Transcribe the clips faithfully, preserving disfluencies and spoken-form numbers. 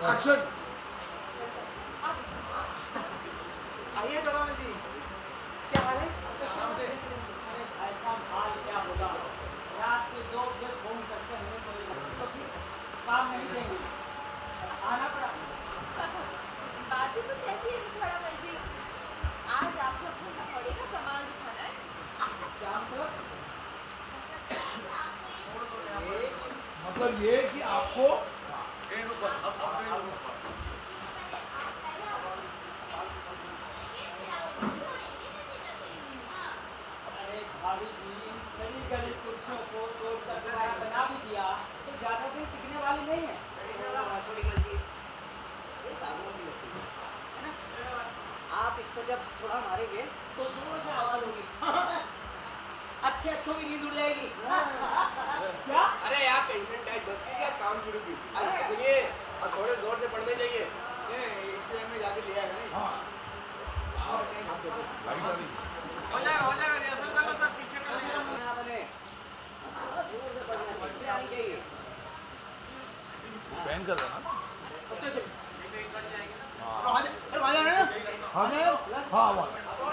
Action. आइए जोड़ावल जी, क्या हाल है? शाम से ऐसा हाल क्या होगा? रात के दो बजे फोन करते हैं तो फिर काम नहीं देंगे, आना पड़ा। बात ही कुछ ऐसी है जोड़ावल जी, आज आपको अपने घोड़े का कमाल दिखाना है। शाम को मतलब ये कि आपको भाभी जी सही गली कुर्सियों को तोड़कर सराय बना भी दिया तो ज्यादा दिन टिकने वाली नहीं है। ये सागवान की लकड़ी है ना, आप इसको जब थोड़ा मारेंगे तो जोर से आवाज होगी, अच्छे अच्छों की नींद उड़ जाएगी। क्या? अरे यार टेंशन टाइट मत कीजिए, काम शुरू कीजिए। सुनिए, और थोड़े जोर से पढ़ने चाहिए। इसलिए हमें जाके ले आएगा नहीं। हाँ और कहीं हम लाइट वाली हो जाएगा हो जाएगा रिहर्सल कर लो, सब पीछे कर लो। आपने जोर से पढ़ना आनी चाहिए। बैन कर देना। अच्छा अच्छा हाँ सर आ जाए ना। हाँ हाँ वाह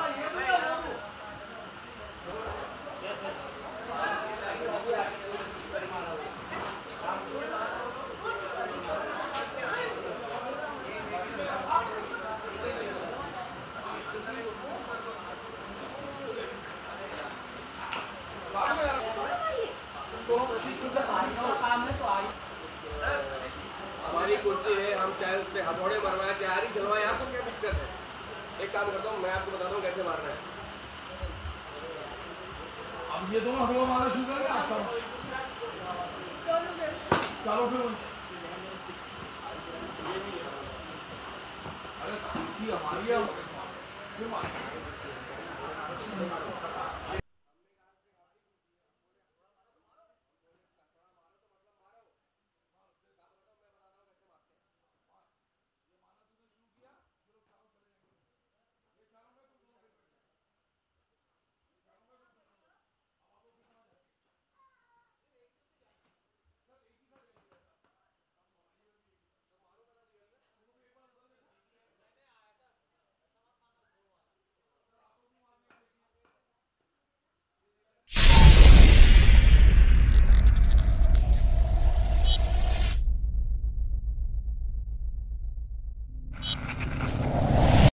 काम है तो आई। हमारी कुर्सी है, हम चाहे उस पे हथौड़े मरवाए चाहे आरी चलवाए, आपको क्या दिक्कत है? एक काम करता हूँ, मैं आपको बताता हूँ कैसे मारना है। अब ये दोनों हथौड़ा मारना शुरू करेंगे। आप चलो चलो फिर अरे कुर्सी हमारी है फिर मार